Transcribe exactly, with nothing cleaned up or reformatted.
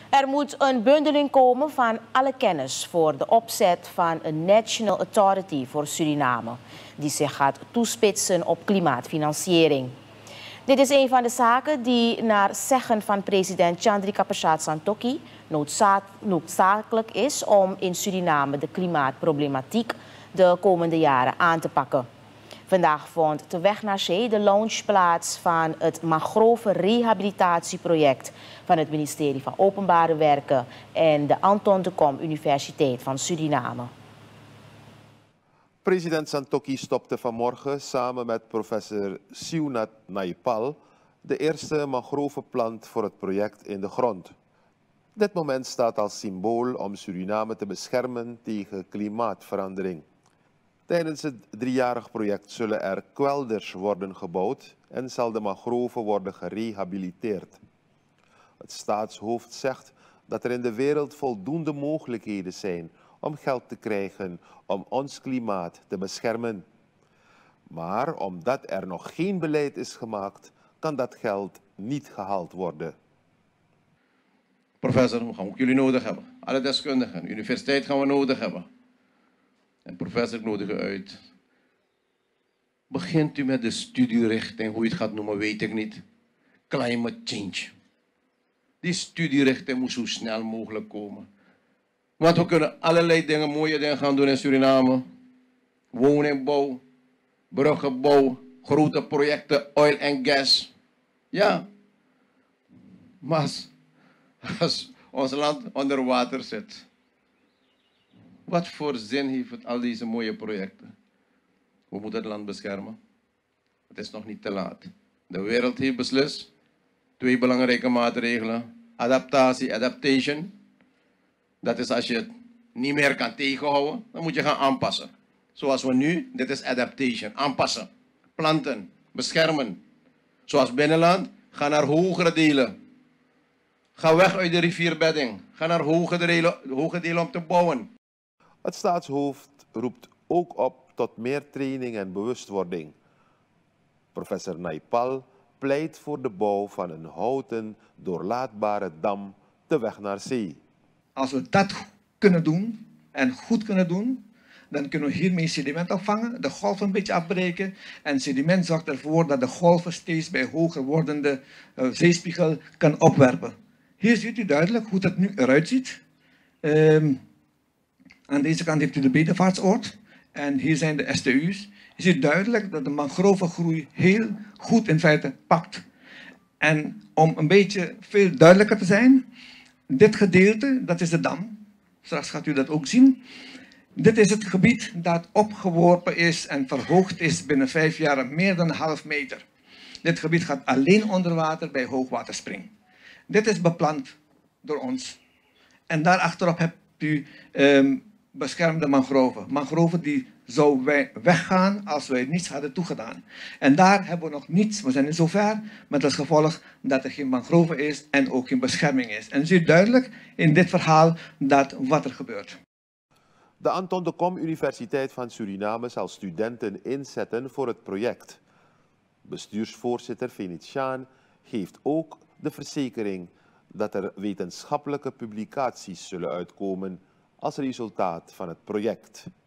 Er moet een bundeling komen van alle kennis voor de opzet van een National Authority voor Suriname, die zich gaat toespitsen op klimaatfinanciering. Dit is een van de zaken die naar zeggen van president Chandrika Persat Santokhi noodzakelijk is om in Suriname de klimaatproblematiek de komende jaren aan te pakken. Vandaag vond te Weg naar Zee de launch plaats van het mangrove rehabilitatieproject van het ministerie van Openbare Werken en de Anton de Kom Universiteit van Suriname. President Santokhi stopte vanmorgen samen met professor Siunat Naipal de eerste mangroveplant voor het project in de grond. Dit moment staat als symbool om Suriname te beschermen tegen klimaatverandering. Tijdens het driejarig project zullen er kwelders worden gebouwd en zal de mangrove worden gerehabiliteerd. Het staatshoofd zegt dat er in de wereld voldoende mogelijkheden zijn om geld te krijgen om ons klimaat te beschermen. Maar omdat er nog geen beleid is gemaakt, kan dat geld niet gehaald worden. Professor, we gaan ook jullie nodig hebben. Alle deskundigen, universiteit gaan we nodig hebben. En professor, ik nodig u uit. Begint u met de studierichting, hoe je het gaat noemen, weet ik niet. Climate change. Die studierichting moet zo snel mogelijk komen. Want we kunnen allerlei dingen, mooie dingen gaan doen in Suriname. Woningbouw, bruggenbouw, grote projecten, oil en gas. Ja. Maar als, als ons land onder water zit, wat voor zin heeft het al deze mooie projecten? We moeten het land beschermen. Het is nog niet te laat. De wereld heeft beslist. Twee belangrijke maatregelen. Adaptatie, adaptation. Dat is als je het niet meer kan tegenhouden, dan moet je gaan aanpassen. Zoals we nu, dit is adaptation, aanpassen. Planten, beschermen. Zoals binnenland, ga naar hogere delen. Ga weg uit de rivierbedding. Ga naar hoge delen, hoge delen om te bouwen. Het staatshoofd roept ook op tot meer training en bewustwording. Professor Naipal pleit voor de bouw van een houten, doorlaatbare dam te Weg naar Zee. Als we dat kunnen doen en goed kunnen doen, dan kunnen we hiermee sediment opvangen, de golven een beetje afbreken. En sediment zorgt ervoor dat de golven steeds bij hoger wordende uh, zeespiegel kan opwerpen. Hier ziet u duidelijk hoe dat nu eruit ziet. Um, aan deze kant heeft u de bedevaartsoord en hier zijn de S T U's. Je ziet duidelijk dat de mangrovengroei heel goed in feite pakt. En om een beetje veel duidelijker te zijn, dit gedeelte, dat is de dam. Straks gaat u dat ook zien. Dit is het gebied dat opgeworpen is en verhoogd is binnen vijf jaar meer dan een half meter. Dit gebied gaat alleen onder water bij hoogwaterspring. Dit is beplant door ons. En daarachterop hebt u um, beschermde mangroven. Mangroven die zou wij weggaan als wij niets hadden toegedaan. En daar hebben we nog niets. We zijn niet zo ver, met als gevolg dat er geen mangrove is en ook geen bescherming is. En u ziet duidelijk in dit verhaal dat wat er gebeurt. De Anton de Kom Universiteit van Suriname zal studenten inzetten voor het project. Bestuursvoorzitter Venetiaan geeft ook de verzekering dat er wetenschappelijke publicaties zullen uitkomen als resultaat van het project.